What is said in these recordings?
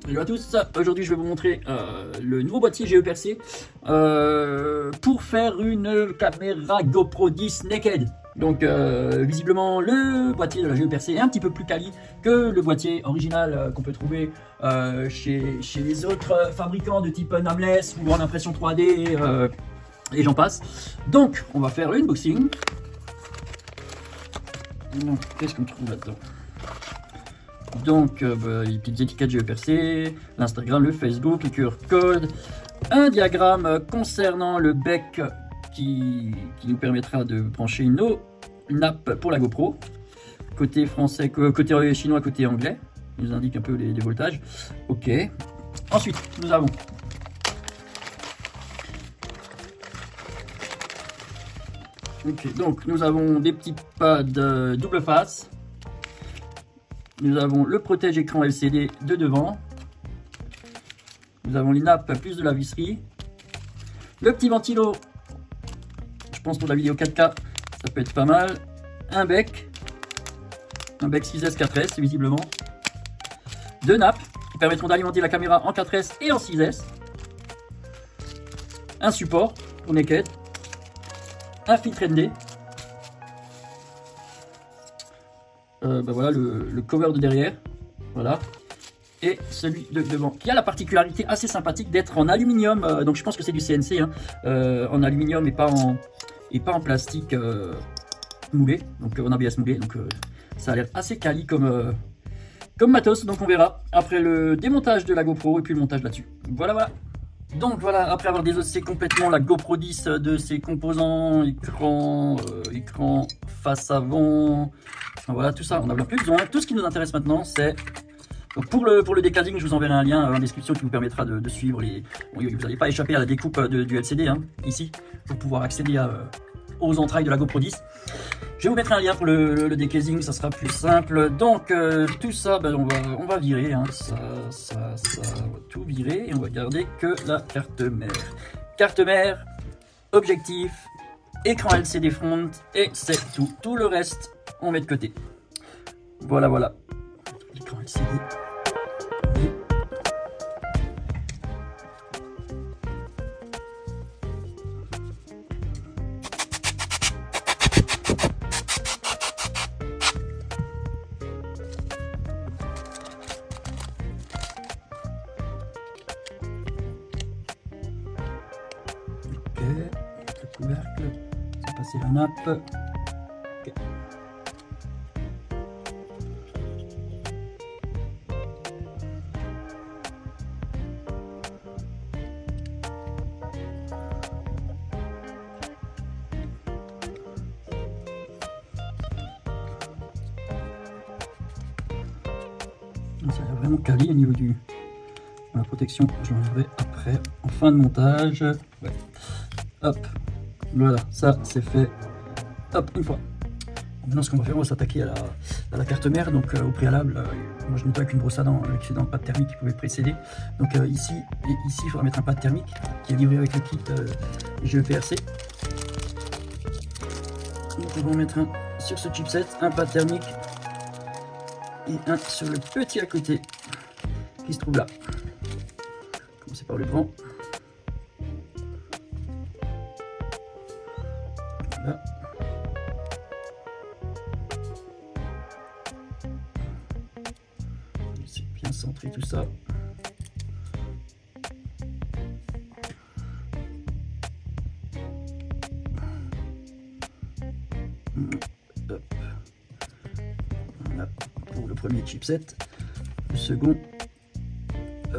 Hello à tous, aujourd'hui je vais vous montrer le nouveau boîtier GE Percé pour faire une caméra GoPro 10 Naked. Donc visiblement le boîtier de la GE Percé est un petit peu plus quali que le boîtier original qu'on peut trouver chez les autres fabricants de type Nameless ou en impression 3D et j'en passe. Donc on va faire l'unboxing. Qu'est-ce qu'on trouve là-dedans? Donc, les petites étiquettes GE Percé, l'Instagram, le Facebook, le QR code, un diagramme concernant le bec qui nous permettra de brancher une app pour la GoPro. Côté français, côté chinois, côté anglais. Il nous indique un peu les voltages. Ok. Ensuite, nous avons donc nous avons des petits pads double face. Nous avons le protège écran LCD de devant. Nous avons les nappes plus de la visserie. Le petit ventilo. Je pense pour la vidéo 4K, ça peut être pas mal. Un bec 6S 4S visiblement. Deux nappes qui permettront d'alimenter la caméra en 4S et en 6S. Un support pour naked. Un filtre ND. Voilà le cover de derrière, voilà, et celui de devant qui a la particularité assez sympathique d'être en aluminium, donc je pense que c'est du CNC, hein, en aluminium et pas en plastique moulé, donc en ABS moulé, donc ça a l'air assez quali comme matos, donc on verra après le démontage de la GoPro et puis le montage là-dessus. Voilà. Donc voilà, après avoir désossé complètement la GoPro 10 de ses composants, écran face avant, voilà tout ça, on n'en a plus besoin. Tout ce qui nous intéresse maintenant, c'est pour le décasing, je vous enverrai un lien en description qui vous permettra de suivre vous n'allez pas échapper à la découpe du LCD, hein, ici, pour pouvoir accéder aux entrailles de la GoPro 10. Je vais vous mettre un lien pour le décasing, ça sera plus simple. Donc tout ça, on va virer, hein, ça, on va tout virer et on va garder que la carte mère. Carte mère, objectif, écran LCD front et c'est tout. Tout le reste, on met de côté. Voilà. L'écran LCD. Le couvercle, c'est passer la nappe. Okay. Ça a l'air vraiment quali au niveau de la protection. Je l'enlèverai après en fin de montage. Ouais. Hop, voilà, ça c'est fait. Hop, une fois. Maintenant, ce qu'on va faire, on va s'attaquer à la carte mère. Donc, au préalable, moi je nettoie avec une brosse à dents l'excédent de pâte thermique qui pouvait précéder. Donc, ici et ici, il faudra mettre un pâte thermique qui est livré avec le kit GE Percé. Donc, on va mettre un sur ce chipset, un pâte thermique et un sur le petit à côté qui se trouve là. Commencer par le grand. Là. C'est bien centré tout ça. Hop. Voilà pour le premier chipset. Le second. Hop.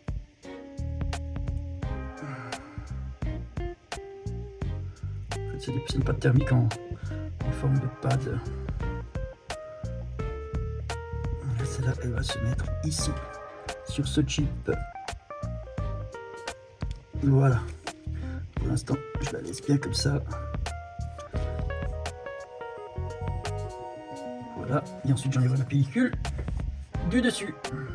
C'est une pâte thermique en forme de pad. Celle-là, elle va se mettre ici, sur ce chip. Voilà. Pour l'instant, je la laisse bien comme ça. Voilà. Et ensuite, j'enlèverai la pellicule du dessus.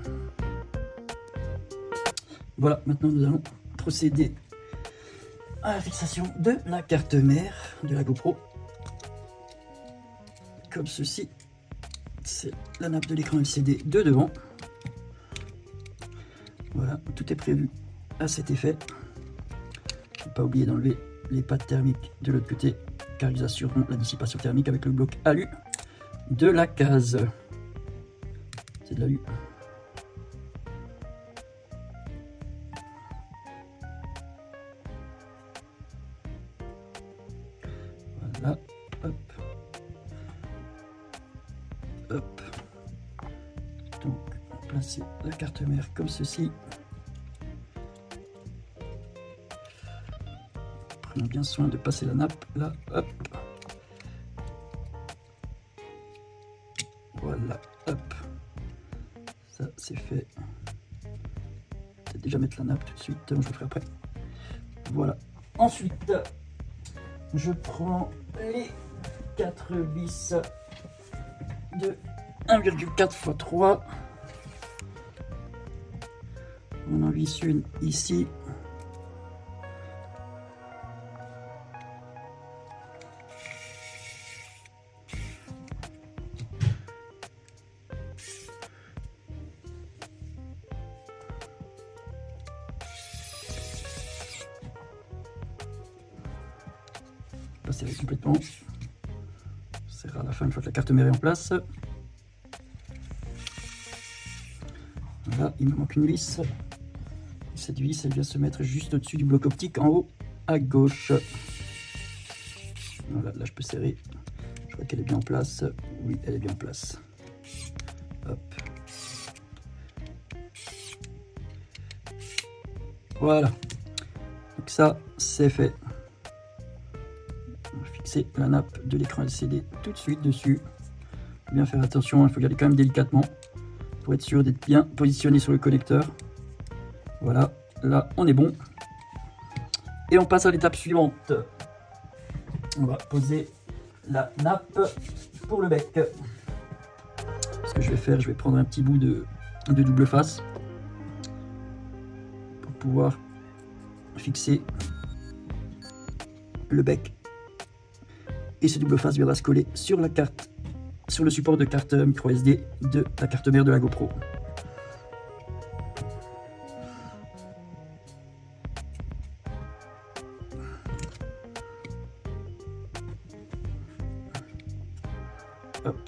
Voilà. Maintenant, nous allons procéder à la fixation de la carte mère de la GoPro. Comme ceci. C'est la nappe de l'écran LCD de devant. Voilà, tout est prévu à cet effet. Ne pas oublier d'enlever les pattes thermiques de l'autre côté, car ils assureront la dissipation thermique avec le bloc alu de la case. C'est de l'alu. Voilà, hop. Hop. Donc, placer la carte mère comme ceci. Prenons bien soin de passer la nappe là, hop. Voilà, hop. Ça c'est fait. Peut-être déjà mettre la nappe tout de suite, je le ferai après. Voilà. Ensuite, je prends les 4 vis de 1,4 x 3. On en visse une ici. Passer complètement. Ça sera à la fin une fois que la carte mère est en place. Voilà, il me manque une vis. Cette vis, elle vient se mettre juste au-dessus du bloc optique en haut à gauche. Voilà, là je peux serrer. Je vois qu'elle est bien en place. Oui, elle est bien en place. Hop. Voilà. Donc ça, c'est fait. On va fixer la nappe de l'écran LCD tout de suite dessus. Bien faire attention, il faut garder quand même délicatement pour être sûr d'être bien positionné sur le connecteur. Voilà, là on est bon. Et on passe à l'étape suivante. On va poser la nappe pour le bec. Ce que je vais faire, je vais prendre un petit bout de double face pour pouvoir fixer le bec. Et ce double face viendra se coller sur la carte, sur le support de carte micro SD de la carte mère de la GoPro. Hop.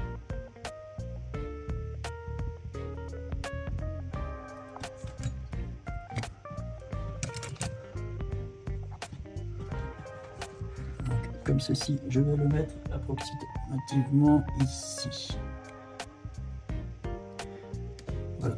Donc, comme ceci, je vais le mettre approximativement ici. Voilà.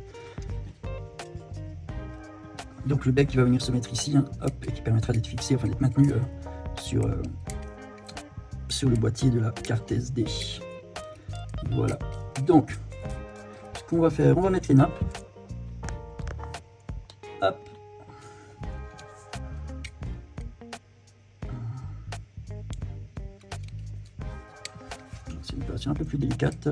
Donc le bec qui va venir se mettre ici, hein, hop, et qui permettra d'être fixé, enfin d'être maintenu sur le boîtier de la carte SD. Voilà. Donc, ce qu'on va faire, on va mettre les nappes. Hop. C'est une opération un peu plus délicate.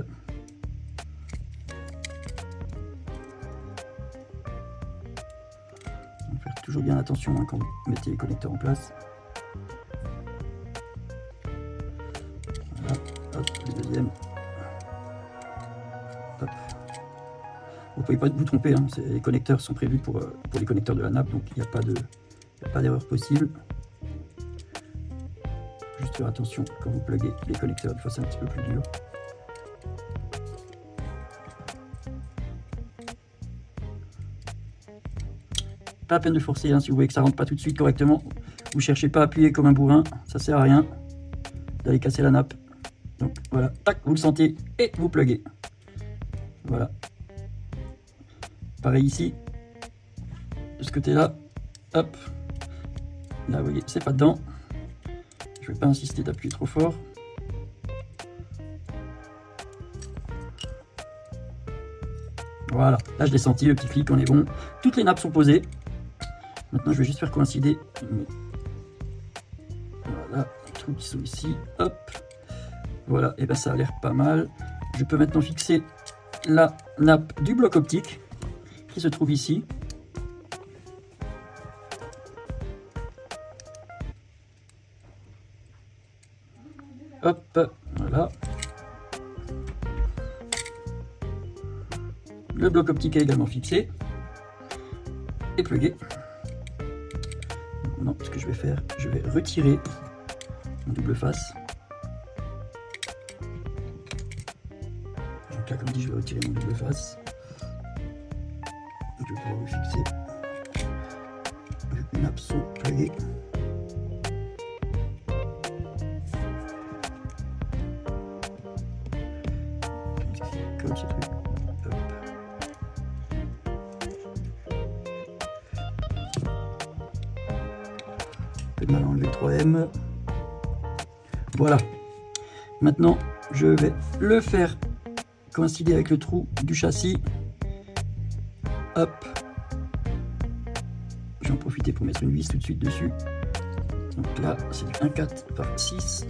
On va faire toujours bien attention hein, quand vous mettez les connecteurs en place. Voilà, hop, le deuxième. Hop. Vous ne pouvez pas vous tromper, hein, les connecteurs sont prévus pour les connecteurs de la nappe, donc il n'y a pas d'erreur possible. Juste faire attention quand vous pluguez les connecteurs, des fois c'est un petit peu plus dur. Pas la peine de forcer, hein, si vous voyez que ça rentre pas tout de suite correctement. Vous cherchez pas à appuyer comme un bourrin, ça sert à rien d'aller casser la nappe. Donc voilà, tac, vous le sentez et vous pluguez. Voilà. Pareil ici, de ce côté-là, hop. Là, vous voyez, c'est pas dedans. Je vais pas insister d'appuyer trop fort. Voilà, là je l'ai senti, le petit clic, on est bon. Toutes les nappes sont posées. Maintenant, je vais juste faire coïncider. Voilà, les trous qui sont ici, hop. Voilà, et ben ça a l'air pas mal. Je peux maintenant fixer la nappe du bloc optique qui se trouve ici. Hop, voilà. Le bloc optique est également fixé. dépluguer. Non, ce que je vais faire, je vais retirer mon double face. Donc là, comme dit, je vais retirer mon double face. Je vais pouvoir le fixer avec une abso pluguée. Comme ce truc. Hop. Un peu de mal à enlever le 3M. Voilà. Maintenant, je vais le faire coïncider avec le trou du châssis. Hop. Je vais en profiter pour mettre une vis tout de suite dessus. Donc là, c'est du 1,4 par 6.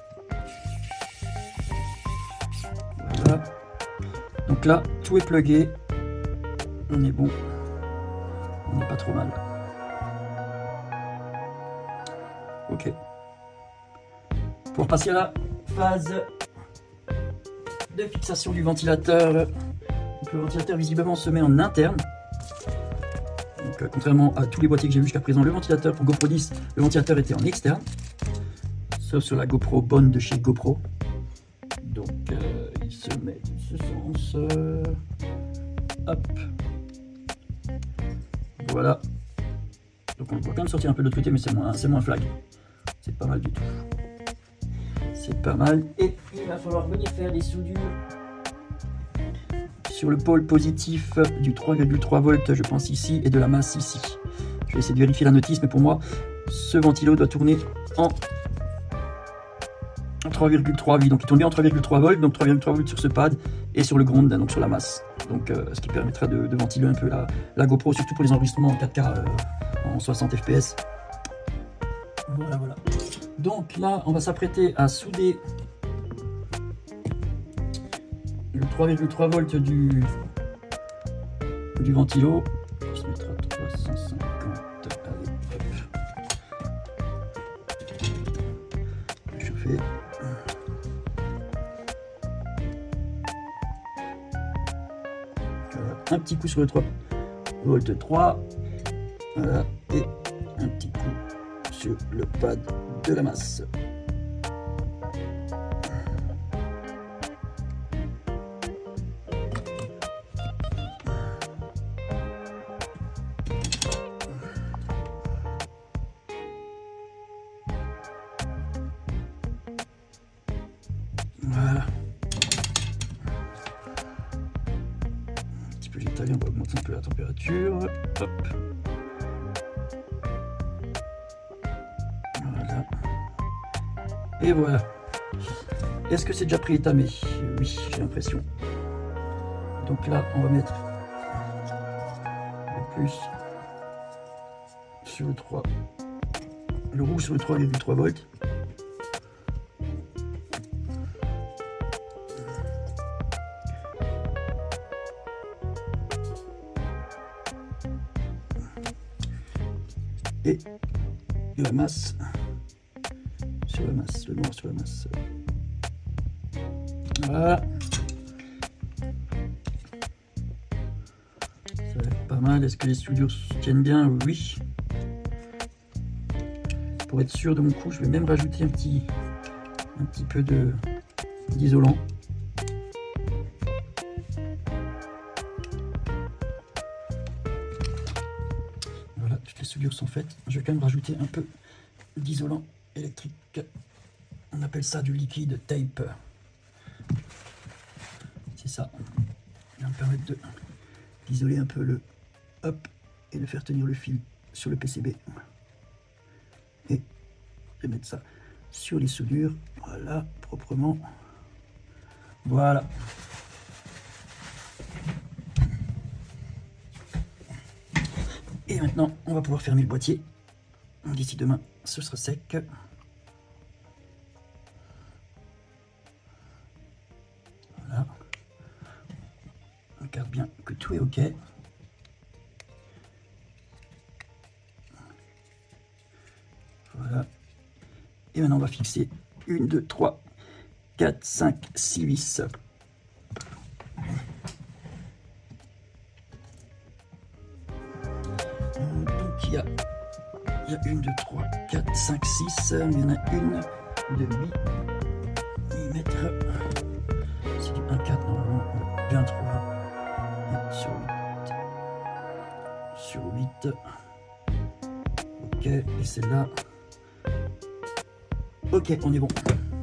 Voilà. Donc là, tout est plugué. On est bon. On n'est pas trop mal. Ok. Pour passer à la phase de fixation du ventilateur. Donc, le ventilateur visiblement se met en interne. Donc, contrairement à tous les boîtiers que j'ai vu jusqu'à présent, le ventilateur pour GoPro 10, le ventilateur était en externe. Sauf sur la GoPro Bonne de chez GoPro. Donc il se met dans ce sens. Hop. Voilà. Donc on peut quand même sortir un peu de l'autre côté, mais c'est moins flag. C'est pas mal du tout. C'est pas mal. Et il va falloir venir faire des soudures sur le pôle positif du 3,3 volts, je pense ici, et de la masse ici. Je vais essayer de vérifier la notice, mais pour moi, ce ventilo doit tourner en 3,3, oui, donc il tourne bien en 3,3 volts, donc 3,3 volts sur ce pad et sur le ground, donc sur la masse. Donc ce qui permettra de ventiler un peu la GoPro, surtout pour les enregistrements en 4K en 60 fps. Voilà, voilà. Donc là, on va s'apprêter à souder le 3,3 volts du ventilo. On va se mettre à 350. Allez, hop. Chauffer. Voilà. Un petit coup sur le 3 volt 3. Voilà. Et un petit coup sur le pad de la masse. Voilà. Un petit peu d'étalé, on va augmenter un peu la température. Hop. Voilà. Et voilà. Est-ce que c'est déjà préétamé? Oui, j'ai l'impression. Donc là, on va mettre le plus sur le 3. Le rouge sur le 3,3 volts. Et la masse sur la masse, le noir sur la masse. Voilà. Ça va être pas mal. Est-ce que les soudures tiennent bien? Oui. Pour être sûr de mon coup, je vais même rajouter un petit peu d'isolant. Voilà, toutes les soudures sont faites. Je vais quand même rajouter un peu d'isolant électrique. On appelle ça du liquide tape. C'est ça. Ça va me permettre d'isoler un peu le hop et de faire tenir le fil sur le PCB. Et de mettre ça sur les soudures. Voilà, proprement. Voilà. Et maintenant, on va pouvoir fermer le boîtier. D'ici demain, ce sera sec. Voilà. On regarde bien que tout est OK. Voilà. Et maintenant, on va fixer 1, 2, 3, 4, 5, 6 vis. il y a 1, 2, 3, 4, 5, 6, il y en a une de 8 mm. C'est du 1,4 normalement, 23 sur 8. Ok, et celle-là. Ok, on est bon.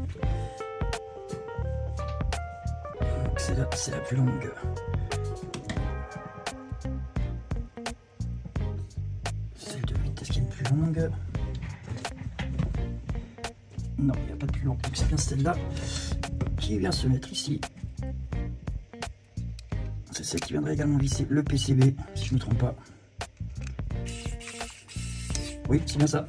Celle-là, c'est la plus longue. Celle de 8, est-ce qu'il y a une plus longue? Non, il n'y a pas de plus longue. Donc c'est bien celle-là qui vient se mettre ici. C'est celle qui viendrait également visser le PCB, si je ne me trompe pas. Oui, c'est bien ça.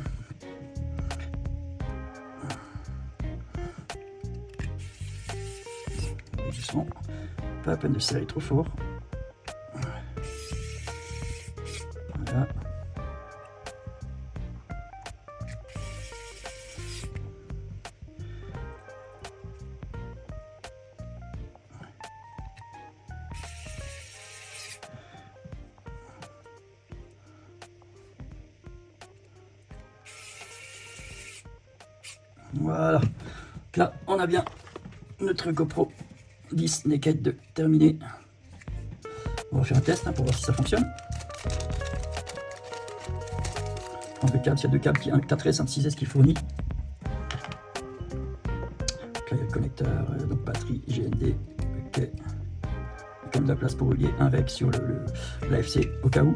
Et doucement, pas la peine de serrer trop fort. Voilà. Voilà, là on a bien notre GoPro 10 Naked de terminé. On va faire un test pour voir si ça fonctionne. En deux câbles, il y a deux câbles, un 4S, un 6S qui fournit. Donc là il y a le connecteur, donc batterie GND, ok. Il y a quand même de la place pour relier un rec sur l'AFC au cas où.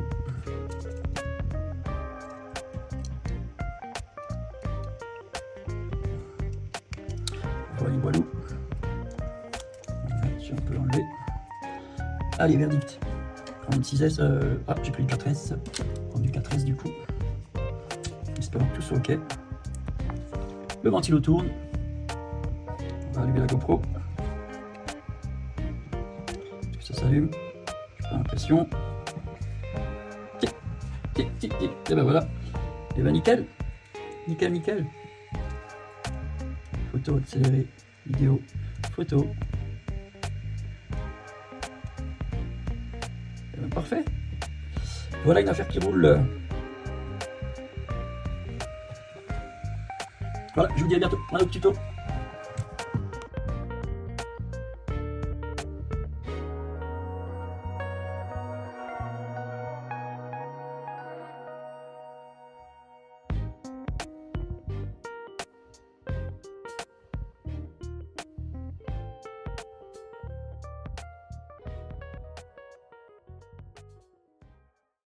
Voilà, si on peut l'enlever. Allez, verdict. Prendre une 6S. Ah, j'ai pris une 4S. Prendre du 4S du coup. Espérons que tout soit ok. Le ventilo tourne. On va allumer la GoPro. Est-ce que ça s'allume? J'ai pas l'impression. Tic, tic, tic, tic. Et ben voilà. Et ben nickel. Nickel, nickel. Photo accélérée, vidéo, photo. Et bien, parfait. Voilà une affaire qui roule. Voilà, je vous dis à bientôt. Un autre tuto.